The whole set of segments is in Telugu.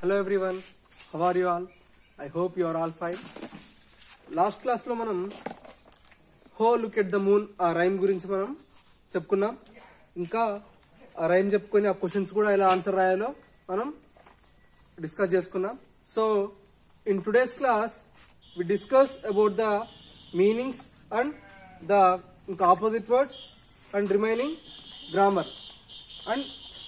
Hello everyone, how are you all? I hope you are all fine. Last class lo manam Ho look at the moon ఆ రైమ్ గురించి మనం చెప్పుకున్నాం. ఇంకా ఆ రైమ్ చెప్పుకొని ఆ క్వశ్చన్స్ కూడా ఎలా ఆన్సర్ రాయాలో మనం డిస్కస్ చేసుకున్నాం. So in today's class we discuss about the meanings and the opposite words and remaining grammar, and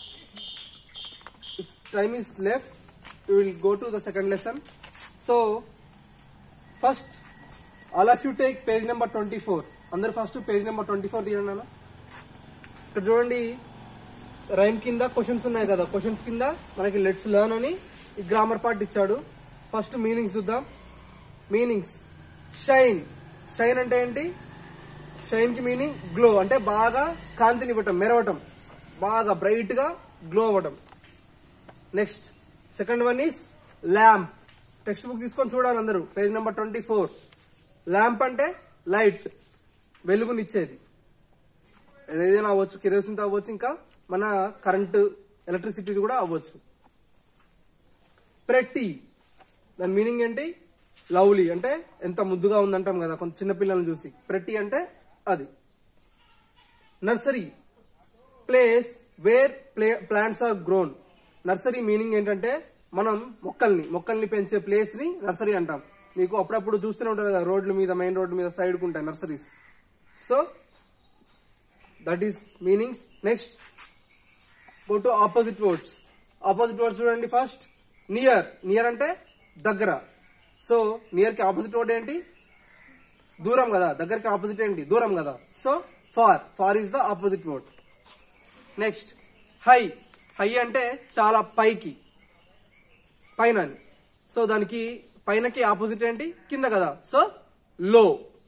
if time is left we will go to the second lesson. So first all of you take page number 24. అందరు ఫస్ట్ పేజ్ నెంబర్ 24 తీయండి అన్న. ఇక్కడ చూడండి రైమ్ కింద క్వశ్చన్స్ ఉన్నాయి కదా, క్వశ్చన్స్ కింద మనకి లెట్స్ లెర్న్ అని ఈ గ్రామర్ పార్ట్ ఇచ్చాడు. ఫస్ట్ మీనింగ్స్ చూద్దాం. Meanings shine. షైన్ అంటే ఏంటి? షైన్ కి మీనింగ్ గ్లో, అంటే బాగా కాంతినివ్వటం, మెరవటం, బాగా బ్రైట్ గా గ్లో అవ్వటం. Next second one is lamp. Text book తీసుకొని చూడాలి అందరూ, పేజ్ నెంబర్ 24. ల్యాంప్ అంటే లైట్, వెలుగునిచ్చేది. ఏదైనా అవ్వచ్చు, కిరోసిన్ అవ్వచ్చు, ఇంకా మన కరెంటు ఎలక్ట్రిసిటీ కూడా అవ్వచ్చు. ప్రెట్టి, దాని మీనింగ్ ఏంటి? లవ్లీ, అంటే ఎంత ముద్దుగా ఉందంటాం కదా కొంత చిన్నపిల్లలను చూసి, ప్రెట్టి అంటే అది. Nursery, place where plants are grown. Nursery meaning ఏంటంటే మనం మొక్కల్ని పెంచే ప్లేస్ ని నర్సరీ అంటాం. మీకు అప్పుడప్పుడు చూస్తూనే ఉంటారు కదా రోడ్ల మీద, మెయిన్ రోడ్ల మీద సైడ్ కు ఉంటాయి nurseries. So that is meanings. Next go to opposite words. Opposite words చూడండి. First near. నియర్ అంటే దగ్గర. సో నియర్ కి ఆపోజిట్ వర్డ్ ఏంటి? దూరం కదా. దగ్గరకి ఆపోజిట్ ఏంటి? దూరం కదా. So far. Far is the opposite word. Next high. High అంటే చాలా పైకి, పైన. సో దానికి పైనకి ఆపోజిట్ ఏంటి? కింద కదా. సో లో.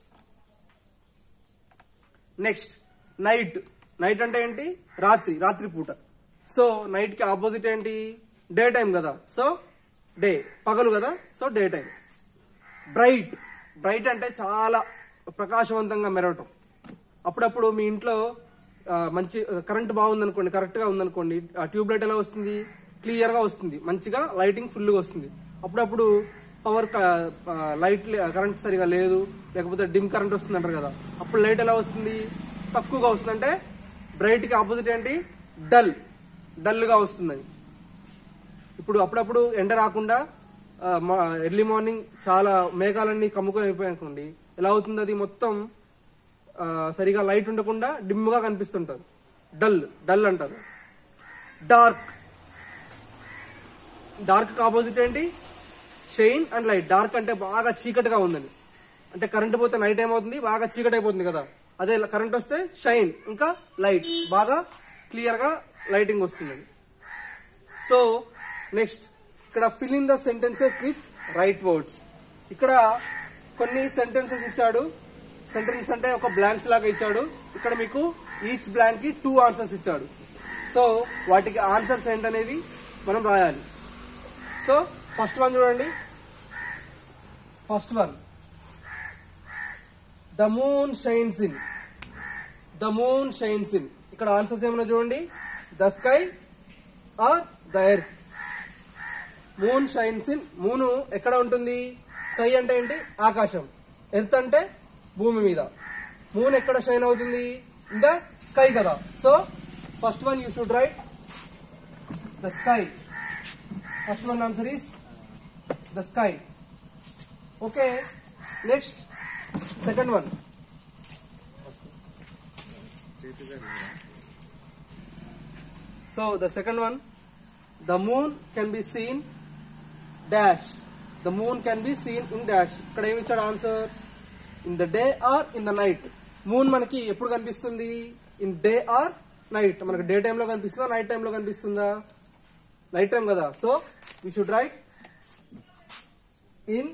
Next night. నైట్ అంటే ఏంటి? రాత్రి, రాత్రి పూట. సో నైట్ కి ఆపోజిట్ ఏంటి? డే టైం కదా. సో డే, పగలు కదా. So day time. Bright. Bright అంటే చాలా ప్రకాశవంతంగా మెరవటం. అప్పుడప్పుడు మీ ఇంట్లో మంచి కరెంట్ బాగుందనుకోండి, కరెక్ట్ గా ఉందనుకోండి, ఆ ట్యూబ్ లైట్ ఎలా వస్తుంది? క్లియర్ గా వస్తుంది, మంచిగా లైటింగ్ ఫుల్ గా వస్తుంది. అప్పుడప్పుడు పవర్ లైట్ కరెంట్ సరిగా లేదు, లేకపోతే డిమ్ కరెంట్ వస్తుంది అంటారు కదా, అప్పుడు లైట్ ఎలా వస్తుంది? తక్కువగా వస్తుంది. అంటే బ్రైట్ కి ఆపోజిట్ ఏంటి? డల్. డల్ గా వస్తుందని. ఇప్పుడు అప్పుడప్పుడు ఎండ రాకుండా ఎర్లీ మార్నింగ్ చాలా మేఘాలన్నీ కమ్ముకొని అయిపోయాయి అనుకోండి, ఎలా అవుతుంది? అది మొత్తం సరిగా లైట్ ఉండకుండా డిమ్ గా కనిపిస్తుంటారు. డల్. డల్ అంటారు. డార్క్. డార్క్ కి ఆపోజిట్ ఏంటి? Shine and light. డార్క్ అంటే బాగా చీకటిగా ఉందని, అంటే కరెంట్ పోతే నైట్ ఏమవుతుంది? బాగా చీకటి అయిపోతుంది కదా. అదే కరెంట్ వస్తే షైన్, ఇంకా లైట్, బాగా క్లియర్ గా లైటింగ్ వస్తుంది. సో నెక్స్ట్ ఇక్కడ fill in the sentences with right words. ఇక్కడ కొన్ని సెంటెన్సెస్ ఇచ్చాడు. సెంటెన్స్ అంటే ఒక బ్లాంక్స్ లాగా ఇచ్చాడు. ఇక్కడ మీకు ఈచ్ బ్లాంక్ కి 2 ఆన్సర్స్ ఇచ్చాడు. సో వాటికి ఆన్సర్స్ ఏంటనేవి మనం రాయాలి. సో ఫస్ట్ వన్ చూడండి. First one, the moon shines in. The moon shines in. ఇక్కడ ఆన్సర్స్ ఏమన్నా చూడండి. The sky or the earth. Moon shines in. Moon ఎక్కడ ఉంటుంది? స్కై అంటే ఏంటి? ఆకాశం. ఎర్త్ అంటే భూమి మీద. మూన్ ఎక్కడ షైన్ అవుతుంది? ఇన్ ద స్కై కదా. So first one you should write the sky. First one answer is the sky. Okay. Next second one. So the second one, the moon can be seen dash. The moon can be seen in dash. ఇక్కడ ఏమి ఇచ్చాడు ఆన్సర్? In the day or in the night. Moon మనకి ఎప్పుడు కనిపిస్తుంది? In day or night. మనకి డే టైంలో కనిపిస్తుందా, నైట్ టైంలో కనిపిస్తుందా? నైట్ టైం కదా. So we should write in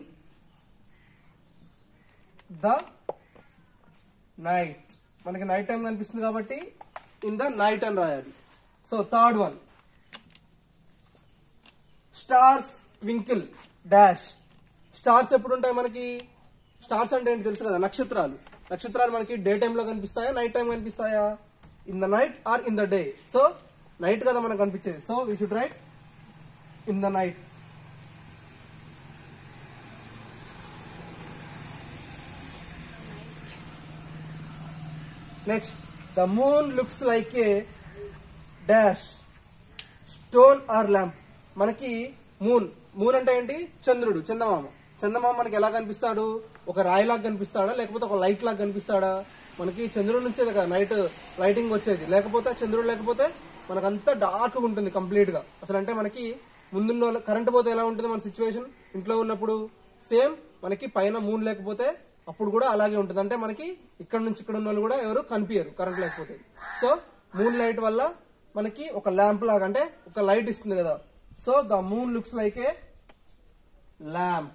the night. మనకి నైట్ టైం కనిపిస్తుంది కాబట్టి ఇన్ ద నైట్ అని రాయాలి. So third one, stars twinkle dash. Stars ఎప్పుడు ఉంటాయి మనకి? స్టార్స్ అంటే ఏంటి తెలుసు కదా, నక్షత్రాలు. నక్షత్రాలు మనకి డే టైంలో కనిపిస్తాయా, నైట్ టైం కనిపిస్తాయా? In the night or in the day. So night కదా మనకు కనిపించేది. So we should write in the night. Next the moon looks like a dash stone or lamp. మనకి మూన్ అంటే ఏంటి? చంద్రుడు, చందమామ మనకి ఎలా కనిపిస్తాడు? ఒక రాయిలాగా కనిపిస్తాడా లేకపోతే ఒక లైట్ లాగా కనిపిస్తాడా? మనకి చంద్రుడి నుంచే కదా నైట్ లైటింగ్ వచ్చేది, లేకపోతే చంద్రుడు లేకపోతే మనకంతా డార్క్ ఉంటుంది కంప్లీట్ గా. అసలు అంటే మనకి ముందున్న కరెంట్ పోతే ఎలా ఉంటుంది మన సిచ్యువేషన్ ఇంట్లో ఉన్నప్పుడు, సేమ్ మనకి పైన మూన్ లేకపోతే అప్పుడు కూడా అలాగే ఉంటుంది. అంటే మనకి ఇక్కడ నుంచి ఇక్కడ ఉన్న వాళ్ళు కూడా ఎవరు కనిపించరు కరెంట్ లేకపోతే. సో మూన్ లైట్ వల్ల మనకి ఒక ల్యాంప్ లాగా అంటే ఒక లైట్ ఇస్తుంది కదా. So the moon looks like a lamp.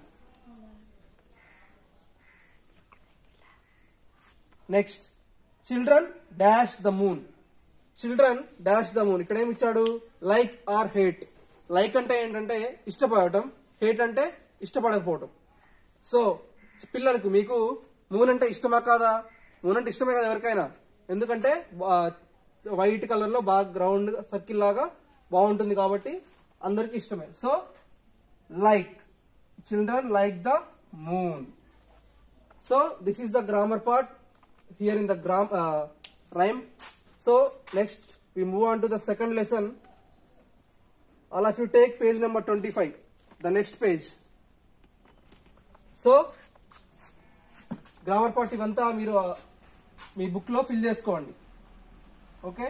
Next children dash the moon. Children dash the moon. ఇక్కడ ఏమి ఇచ్చాడు? Like are hate. లైక్ అంటే ఏంటంటే ఇష్టపడటం, హేట్ అంటే ఇష్టపడకపోవటం. సో పిల్లలకు మీకు మూన్ అంటే ఇష్టమా కాదా? మూన్ అంటే ఇష్టమే కదా ఎవరికైనా, ఎందుకంటే వైట్ కలర్ లో బాగా గ్రౌండ్ సర్కిల్ లాగా బాగుంటుంది కాబట్టి అందరికి ఇష్టమే. So like, children like the moon. So this is the grammar part here in the rhyme. So next we move on to the second lesson. All of you take page number 25, the next page. So grammar part ivanta meeru మీ బుక్ లో ఫిల్ చేసుకోండి. Okay,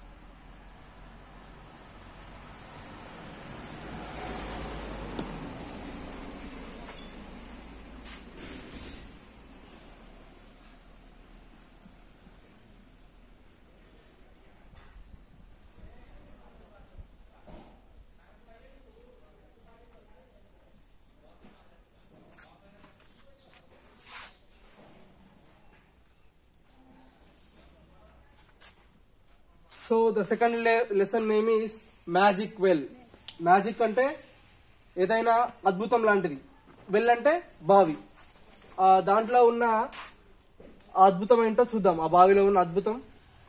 so the second lesson name is magic well. Magic అంటే ఏదైనా అద్భుతం లాంటిది, వెల్ అంటే బావి. దాంట్లో ఉన్న అద్భుతం ఏంటో చూద్దాం, ఆ బావిలో ఉన్న అద్భుతం.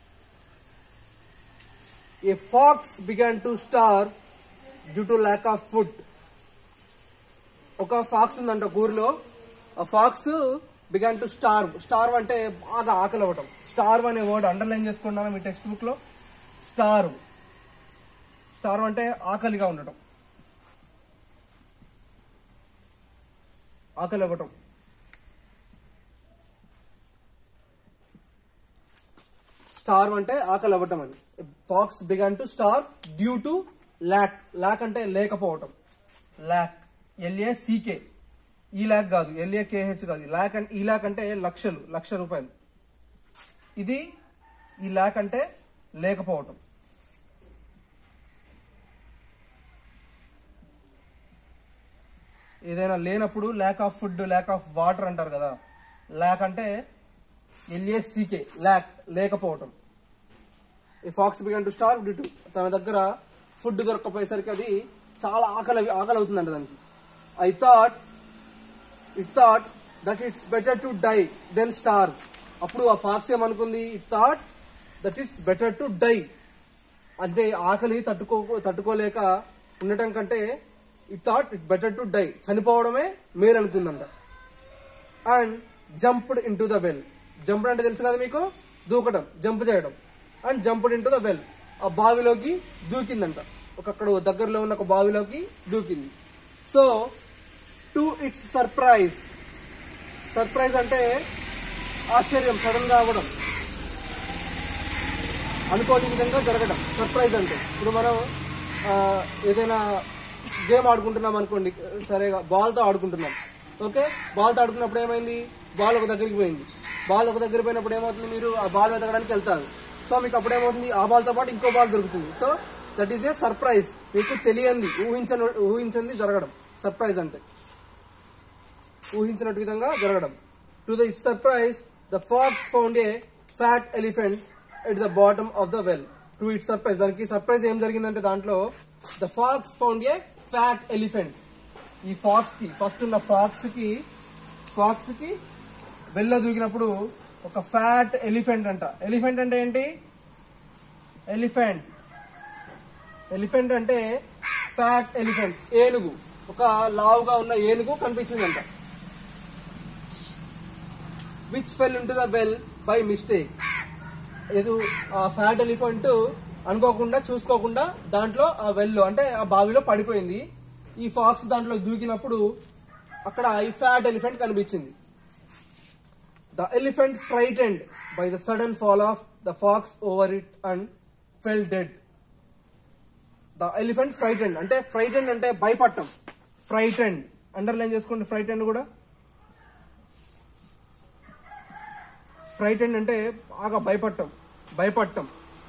A fox began to starve due to lack of food. ఒక ఫాక్స్ ఉందంట ఊరిలో, ఆ fox began to starve. Starve అంటే బాగా ఆకలి అవ్వటం. స్టార్వ్ అనే వర్డ్ అండర్లైన్ చేసుకున్నాను మీ టెక్స్ట్ బుక్ లో. స్టార్వ్, స్టార్వ్ అంటే ఆకలిగా ఉండటం, ఆకలి అవ్వటం. స్టార్వ్ అంటే ఆకలి అవ్వటం అని. Fox began to starve due to lack. Lack అంటే లేకపోవటం. ల్యాక్, LACK. ఈ ల్యాక్ కాదు, LAKH కాదు. ల్యాక్ అంటే ఈ ల్యాక్ అంటే లక్షలు, ₹1,00,000. ఇది ఈ ల్యాక్ అంటే లేకపోవటం. ఏదైనా లేనప్పుడు lack of food, lack of water అంటారు కదా. ల్యాక్ అంటే LACK, ల్యాక్ లేకపోవటం. ఈ fox began to starve due to, తన దగ్గర ఫుడ్ దొరకపోయేసరికి అది చాలా ఆకలి అవుతుందంట దానికి. It thought that it's better to die than starve. అప్పుడు ఆ ఫాక్స్ ఏమనుకుంది? It thought that it's better to die. అంటే ఆకలి తట్టుకోలేక ఉండటం కంటే it thought it better to die, చనిపోవడమే మేలు అనుకుందంట. And jumped into the well. Jumped అంటే తెలుసు కదా మీకు, దూకడం, జంప్ చేయడం. And jumped into the well, ఆ బావిలోకి దూకిందంట. అక్కడ దగ్గరలో ఉన్న ఒక బావిలోకి దూకింది. So to its surprise. Surprise అంటే ఆశ్చర్యం, సడన్ గా అవ్వడం, అనుకోని విధంగా జరగడం. సర్ప్రైజ్ అంటే ఇప్పుడు మనం ఏదైనా గేమ్ ఆడుకుంటున్నాం అనుకోండి, సరేగా బాల్తో ఆడుకుంటున్నాం. ఓకే, బాల్తో ఆడుకున్నప్పుడు ఏమైంది? బాల్ ఒక దగ్గరికి పోయింది. బాల్ ఒక దగ్గర పోయినప్పుడు ఏమవుతుంది? మీరు ఆ బాల్ వెతకడానికి వెళ్తారు. సో మీకు అప్పుడు ఏమవుతుంది? ఆ బాల్తో పాటు ఇంకో బాల్ దొరుకుతుంది. So that is a surprise. మీకు తెలియంది, ఊహించింది జరగడం. సర్ప్రైజ్ అంటే ఊహించినట్టు విధంగా జరగడం. To the it surprise the fox found a fat elephant at the bottom of the well. To it surprise, దానికి సర్ప్రైజ్ ఏం జరిగిందంటే దాంట్లో the fox found a fat elephant. ఈ ఫాక్స్ కి, ఫస్ట్ ఉన్న ఫాక్స్ కి వెళ్ళ దూకినప్పుడు ఒక ఫ్యాట్ ఎలిఫెంట్ అంట. ఎలిఫెంట్ అంటే ఏంటి? ఎలిఫెంట్ అంటే ఫ్యాట్ ఎలిఫెంట్, ఏనుగు. ఒక లావుగా ఉన్న ఏనుగు కనిపించిందంట. Which fell into the well by mistake. ఏదో ఆ ఫ్యాట్ ఎలిఫెంట్ అనుకోకుండా చూసుకోకుండా దాంట్లో ఆ వెల్లో అంటే ఆ బావిలో పడిపోయింది. ఈ ఫాక్స్ దాంట్లో దూకినప్పుడు అక్కడ ఈ ఫ్యాట్ ఎలిఫెంట్ కనిపించింది. The elephant frightened by the sudden fall of the fox over it and fell dead. The elephant frightened అంటే భయపడటం. ఫ్రైటెండ్ అండర్లైన్ చేసుకోండి. ఫ్రైటెండ్ కూడా ఫ్రైటెండ్ అంటే బాగా భయపడటం.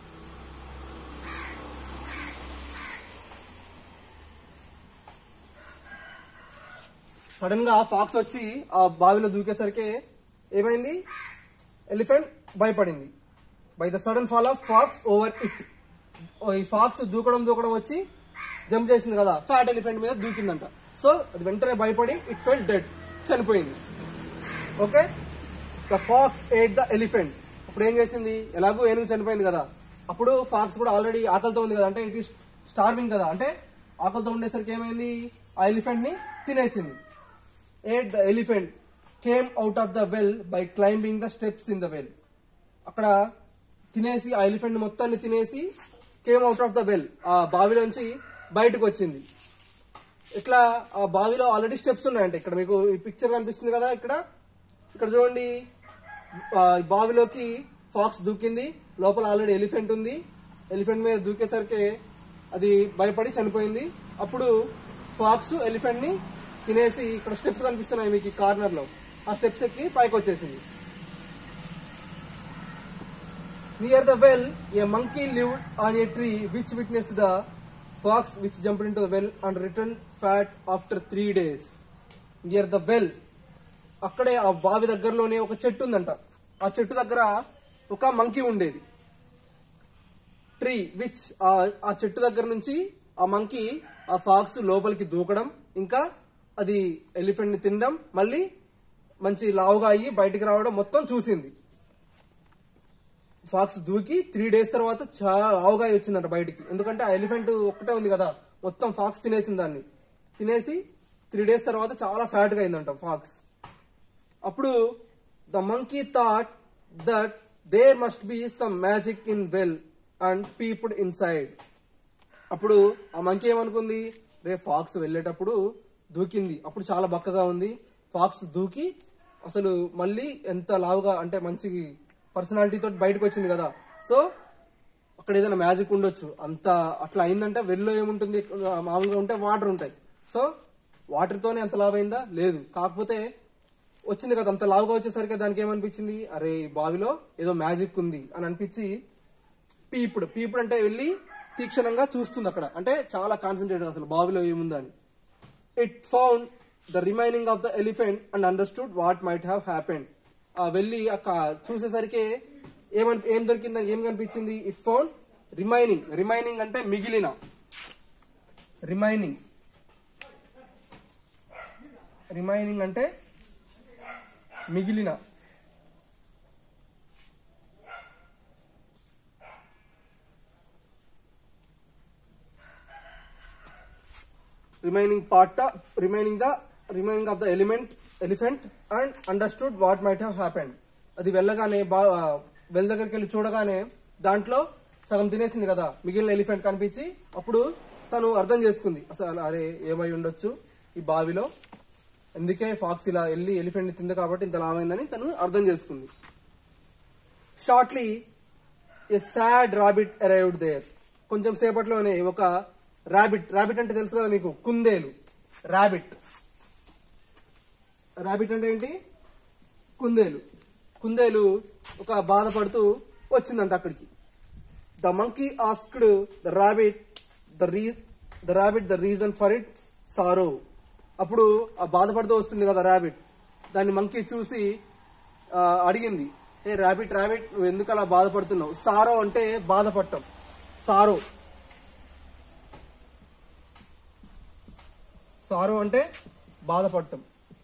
సడన్ గా ఫాక్స్ వచ్చి ఆ బావిలో దూకేసరికి ఏమైంది, ఎలిఫెంట్ భయపడింది. By the sudden fall of fox over it. ఈ ఫాక్స్ దూకడం వచ్చి జంప్ చేసింది కదా, ఫ్యాట్ ఎలిఫెంట్ మీద దూకిందంట. సో అది వెంటనే భయపడి ఇట్ ఫెల్ డెడ్, చనిపోయింది. Okay, the fox ate the elephant. అప్పుడు ఏం చేసింది, ఎలాగో ఏనుగు చనిపోయింది కదా, అప్పుడు ఫాక్స్ కూడా ఆల్రెడీ ఆకలితో ఉంది కదా, అంటే ఇట్ ఈస్ స్టార్వింగ్ కదా, అంటే ఆకలితో ఉండేసరికి ఏమైంది, ఆ ఎలిఫెంట్ ని తినేసింది. Ate the elephant came out of the well by climbing the steps in the well. అక్కడ తినేసి ఆ ఎలిఫెంట్ మొత్తాన్ని తినేసి came out of the well, ఆ బావిలోంచి బయటకు వచ్చింది. ఇట్లా ఆ బావిలో ఆల్రెడీ స్టెప్స్ ఉన్నాయంటే, ఇక్కడ మీకు ఈ పిక్చర్ కనిపిస్తుంది కదా, ఇక్కడ చూడండి, బావిలోకి ఫాక్స్ దూకింది, లోపల ఆల్రెడీ ఎలిఫెంట్ ఉంది. ఎలిఫెంట్ మీద దూకేసరికి అది భయపడి చనిపోయింది. అప్పుడు ఫాక్స్ ఎలిఫెంట్ ని తినేసి ఇక్కడ స్టెప్స్ కనిపిస్తున్నాయి మీకు ఈ కార్నర్ లో, ఆ స్టెప్స్ ఎక్కి పైకి వచ్చేసింది. Near the well a monkey lived on a tree which witnessed the fox which jumped into the well and return fat after 3 days. Near the well, అక్కడే ఆ బావి దగ్గరలోనే ఒక చెట్టు ఉందంట. ఆ చెట్టు దగ్గర ఒక మంకీ ఉండేది. ట్రీ విచ్, ఆ చెట్టు దగ్గర నుంచి ఆ మంకీ ఆ ఫాక్స్ లోపలికి దూకడం, ఇంకా అది ఎలిఫెంట్ ని తినడం, మళ్ళీ మంచి లావుగా అయ్యి బయటికి రావడం మొత్తం చూసింది. ఫాక్స్ దూకి 3 days తర్వాత చాలా లావుగా వచ్చిందంట బయటికి. ఎందుకంటే ఆ ఎలిఫెంట్ ఒక్కటే ఉంది కదా, మొత్తం ఫాక్స్ తినేసింది. దాన్ని తినేసి 3 days తర్వాత చాలా ఫ్యాట్ గా అయిందంట ఫాక్స్. అప్పుడు the monkey thought that there must be some magic in well and peeped inside. అప్పుడు ఆ మంకీ ఏమనుకుంది, రే ఫాక్స్ వెళ్ళేటప్పుడు దూకింది, అప్పుడు చాలా బక్కగా ఉంది. ఫాక్స్ దూకి అసలు మళ్ళీ ఎంత లావుగా, అంటే మంచి పర్సనాలిటీతో బయటకు వచ్చింది కదా, సో అక్కడ ఏదైనా మ్యాజిక్ ఉండొచ్చు. అంత అట్లా అయిందంటే వెల్లో ఏముంటుంది, మామూలుగా ఉంటే వాటర్ ఉంటాయి. సో వాటర్ తోనే అంత లావు అయిందా, లేదు. కాకపోతే వచ్చింది కదా, అంత లావుగా వచ్చేసరికి దానికి ఏమనిపించింది, అరే బావిలో ఏదో మ్యాజిక్ ఉంది అని అనిపించి పీపుడ్ అంటే వెళ్ళి తీక్షణంగా చూస్తుంది అక్కడ, అంటే చాలా కాన్సన్ట్రేట్ అసలు బావిలో ఏముందని. It found the remaining of the elephant and understood what might have happened. వెళ్ళి అక్కడ చూసేసరికి ఏం దొరికిందని ఏం కనిపించింది, ఇట్ ఫౌండ్ రిమైనింగ్ అంటే మిగిలిన, రిమైనింగ్ అంటే మిగిలిన. Remaining of the elephant and understood what might have happened. అది వెళ్ళగానే వెల్ దగ్గరికి వెళ్ళి చూడగానే దాంట్లో సగం తినేసింది కదా, మిగిలిన ఎలిఫెంట్ కనిపించి అప్పుడు తను అర్థం చేసుకుంది, అసలు అరే ఏమై ఉండొచ్చు ఈ బావిలో, అందుకే ఫాక్స్ ఇలా వెళ్ళి ఎలిఫెంట్ ని తింది కాబట్టి ఇంత లావైందని తను అర్థం చేసుకుంది. Shortly a sad rabbit arrived there. కొంచెం సేపట్లోనే ఒక రాబిట్ అంటే తెలుసు కదా మీకు, కుందేలు. రాబిట్ అంటే ఏంటి, కుందేలు ఒక బాధపడుతూ వచ్చిందంట అక్కడికి. The monkey asked the rabbit the reason for its sorrow. అప్పుడు ఆ బాధపడుతూ వస్తుంది కదా రాబిట్, దాన్ని మంకీ చూసి అడిగింది, ఏ రాబిట్ నువ్వు ఎందుకు అలా బాధపడుతున్నావు. సారో అంటే బాధపడటం, సారో అంటే బాధపడటం.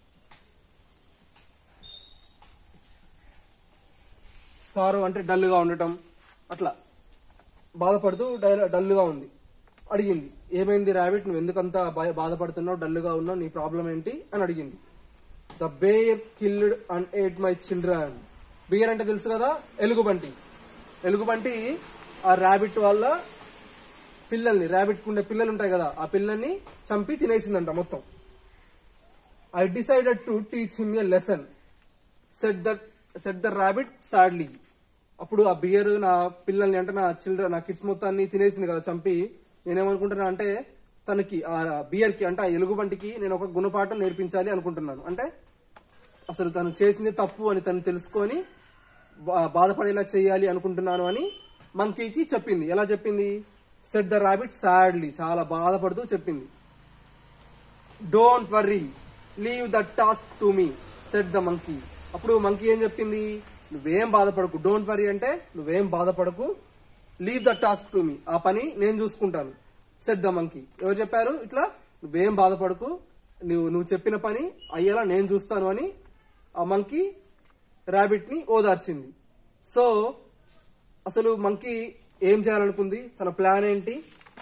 సారో అంటే డల్గా ఉండటం, అట్లా బాధపడుతూ డల్గా ఉంది. అడిగింది, ఏమైంది రాబిట్, నువ్వు ఎందుకంత బాధపడుతున్నావు, డల్గా ఉన్నావు, నీ ప్రాబ్లం ఏంటి అని అడిగింది. The bear killed and ate my children. Bear అంటే తెలుసు కదా, ఎలుగుబంటి. ఎలుగుబంటి ఆ ర్యాబిట్ వాళ్ళ పిల్లల్ని, ర్యాబిట్ ఉండే పిల్లలు ఉంటాయి కదా, ఆ పిల్లల్ని చంపి తినేసిందంట మొత్తం. I decided to teach him a lesson said the rabbit sadly. అప్పుడు ఆ బియర్ నా పిల్లల్ని అంటే నా కిడ్స్ మొత్తాన్ని తినేసింది కదా చంపి. నేనేమనుకుంటున్నా అంటే తనకి ఆ బియర్ కి అంటే ఆ ఎలుగుబంటికి నేను ఒక గుణపాఠం నేర్పించాలి అనుకుంటున్నాను. అంటే అసలు తను చేసింది తప్పు అని తను తెలుసుకొని బాధపడేలా చేయాలి అనుకుంటున్నాను అని మంకీకి చెప్పింది. ఎలా చెప్పింది? సెట్ ద ర్యాబిట్ సాడ్లీ, చాలా బాధపడుతూ చెప్పింది. Don't worry, leave the task to me said the monkey. అప్పుడు మంకీ ఏం చెప్పింది? నువ్వేం బాధపడకు. డోంట్ వర్రీ అంటే నువ్వేం బాధపడకు. Leave the task to me, ఆ పని నేను చూసుకుంటాను. Said the monkey. ఎవరు చెప్పారు ఇట్లా? నువ్వేం బాధపడకు, నువ్వు చెప్పిన పని అయ్యేలా నేను చూస్తాను అని ఆ మంకీ ర్యాబిట్ ని ఓదార్చింది. సో అసలు మంకీ ఏం చేయాలనుకుంది? తన ప్లాన్ ఏంటి?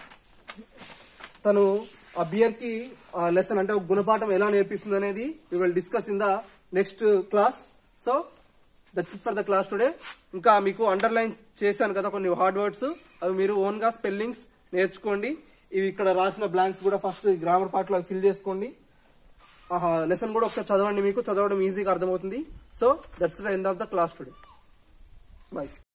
తను ఆ బియర్ కి లెసన్ అంటే ఒక గుణపాఠం ఎలా నేర్పిస్తుంది అనేది we will discuss in the next class. So that's it for the class today. ఇంకా మీకు అండర్లైన్ చేశాను కదా కొన్ని హార్డ్ వర్డ్స్, అవి మీరు ఓన్ గా స్పెల్లింగ్స్ నేర్చుకోండి. ఇవి ఇక్కడ రాసిన బ్లాంక్స్ కూడా ఫస్ట్ గ్రామర్ పార్ట్ లో ఫిల్ చేసుకోండి. లెసన్ కూడా ఒకసారి చదవండి, మీకు చదవడం ఈజీగా అర్థమవుతుంది. So that's the end of the class today. By.